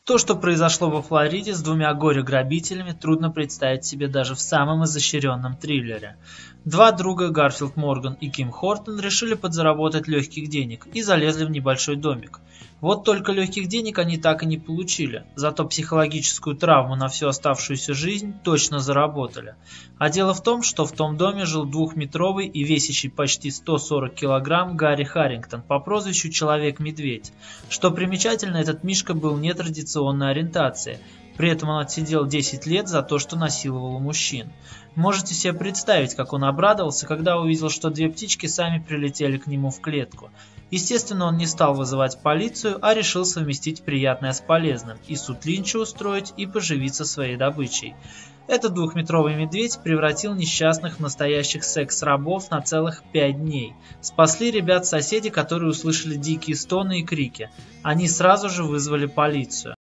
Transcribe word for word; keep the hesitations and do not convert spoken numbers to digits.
То, что произошло во Флориде с двумя горе-грабителями, трудно представить себе даже в самом изощренном триллере. Два друга, Гарфилд Морган и Ким Хортон, решили подзаработать легких денег и залезли в небольшой домик. Вот только легких денег они так и не получили, зато психологическую травму на всю оставшуюся жизнь точно заработали. А дело в том, что в том доме жил двухметровый и весящий почти сто сорок килограмм Гарри Харрингтон по прозвищу Человек-медведь. Что примечательно, этот мишка был нетрадиционной ориентации. При этом он отсидел десять лет за то, что насиловал мужчин. Можете себе представить, как он обрадовался, когда увидел, что две птички сами прилетели к нему в клетку. Естественно, он не стал вызывать полицию, а решил совместить приятное с полезным и суд Линча устроить, и поживиться своей добычей. Этот двухметровый медведь превратил несчастных в настоящих секс-рабов на целых пять дней. Спасли ребят соседи, которые услышали дикие стоны и крики. Они сразу же вызвали полицию.